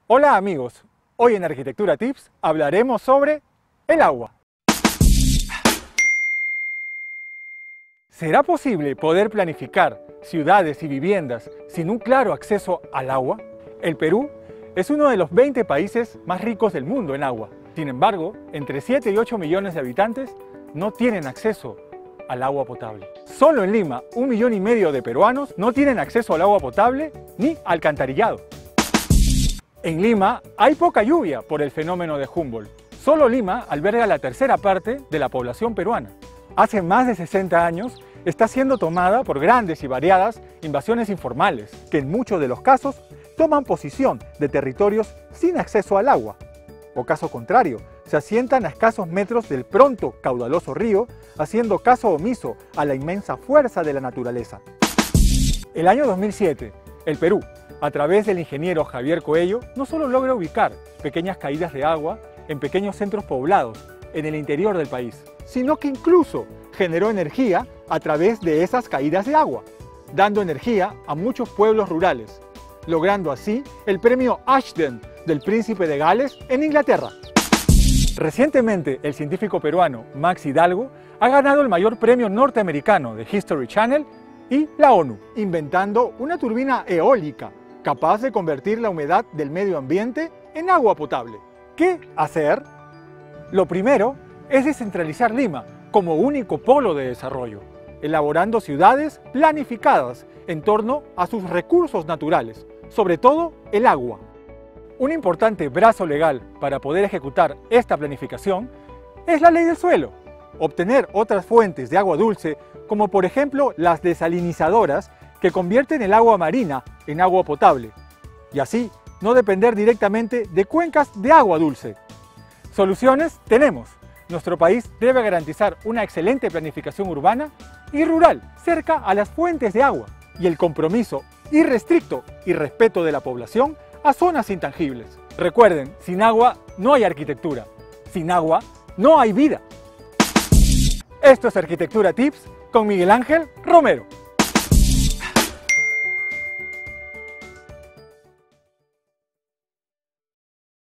Hola amigos, hoy en Arquitectura Tips hablaremos sobre el agua. ¿Será posible poder planificar ciudades y viviendas sin un claro acceso al agua? El Perú es uno de los 20 países más ricos del mundo en agua. Sin embargo, entre 7 y 8 millones de habitantes no tienen acceso al agua potable. Solo en Lima, 1,5 millones de peruanos no tienen acceso al agua potable ni alcantarillado. En Lima hay poca lluvia por el fenómeno de Humboldt. Solo Lima alberga la tercera parte de la población peruana. Hace más de 60 años está siendo tomada por grandes y variadas invasiones informales, que en muchos de los casos toman posición de territorios sin acceso al agua. O caso contrario, se asientan a escasos metros del pronto caudaloso río, haciendo caso omiso a la inmensa fuerza de la naturaleza. El año 2007, el Perú, a través del ingeniero Javier Coello, no solo logra ubicar pequeñas caídas de agua en pequeños centros poblados en el interior del país, sino que incluso generó energía a través de esas caídas de agua, dando energía a muchos pueblos rurales, logrando así el premio Ashden del Príncipe de Gales en Inglaterra. Recientemente, el científico peruano Max Hidalgo ha ganado el mayor premio norteamericano de History Channel y la ONU, inventando una turbina eólica capaz de convertir la humedad del medio ambiente en agua potable. ¿Qué hacer? Lo primero es descentralizar Lima como único polo de desarrollo, elaborando ciudades planificadas en torno a sus recursos naturales, sobre todo el agua. Un importante brazo legal para poder ejecutar esta planificación es la ley del suelo. Obtener otras fuentes de agua dulce, como por ejemplo las desalinizadoras, que convierten el agua marina en agua potable, y así no depender directamente de cuencas de agua dulce. Soluciones tenemos. Nuestro país debe garantizar una excelente planificación urbana y rural cerca a las fuentes de agua y el compromiso irrestricto y respeto de la población a zonas intangibles. Recuerden, sin agua no hay arquitectura, sin agua no hay vida. Esto es Arquitectura Tips con Miguel Ángel Romero.